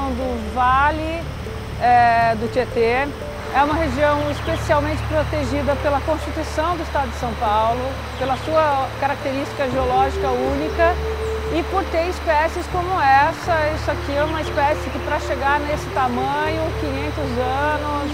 do Vale do Tietê. É uma região especialmente protegida pela Constituição do Estado de São Paulo, pela sua característica geológica única e por ter espécies como essa. Isso aqui é uma espécie que, para chegar nesse tamanho, 500 anos.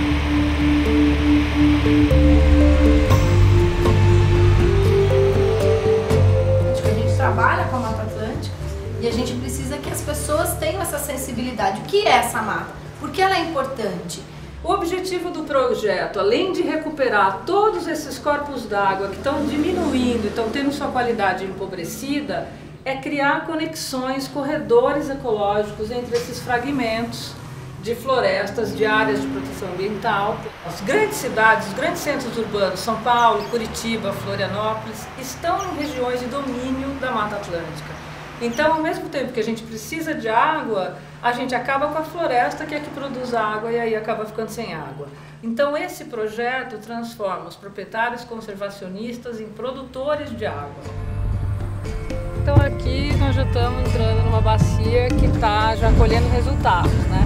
A gente trabalha com a Mata Atlântica e a gente precisa que as pessoas tenham essa sensibilidade. O que é essa mata? Por que ela é importante? O objetivo do projeto, além de recuperar todos esses corpos d'água que estão diminuindo e estão tendo sua qualidade empobrecida, é criar conexões, corredores ecológicos entre esses fragmentos de florestas, de áreas de proteção ambiental. As grandes cidades, os grandes centros urbanos, São Paulo, Curitiba, Florianópolis, estão em regiões de domínio da Mata Atlântica. Então, ao mesmo tempo que a gente precisa de água, a gente acaba com a floresta, que é que produz água, e aí acaba ficando sem água. Então, esse projeto transforma os proprietários conservacionistas em produtores de água. Então, aqui nós já estamos entrando numa bacia que está já colhendo resultados, né?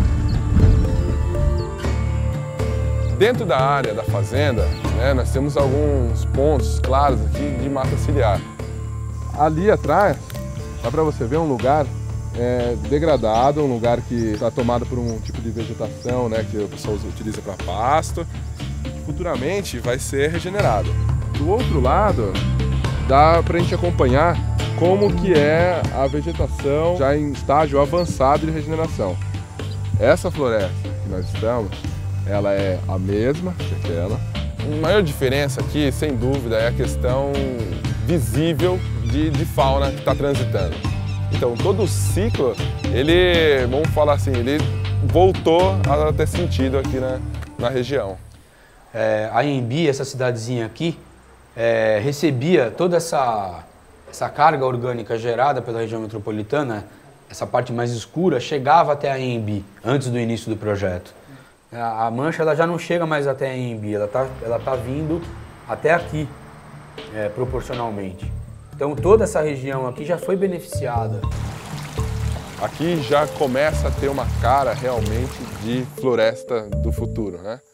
Dentro da área da fazenda, né, nós temos alguns pontos claros aqui de mata ciliar. Ali atrás, dá para você ver um lugar degradado, um lugar que está tomado por um tipo de vegetação, né, que o pessoal utiliza para pasto, que futuramente vai ser regenerado. Do outro lado, dá para a gente acompanhar como que é a vegetação já em estágio avançado de regeneração. Essa floresta que nós estamos, ela é a mesma que aquela. A maior diferença aqui, sem dúvida, é a questão visível de fauna que está transitando. Então, todo o ciclo, ele, vamos falar assim, ele voltou a ter sentido aqui na região. A Anhembi, essa cidadezinha aqui, recebia toda essa carga orgânica gerada pela região metropolitana, essa parte mais escura, chegava até a Anhembi, antes do início do projeto. A mancha ela já não chega mais até a Anhembi, ela tá vindo até aqui, proporcionalmente. Então toda essa região aqui já foi beneficiada. Aqui já começa a ter uma cara realmente de floresta do futuro, né?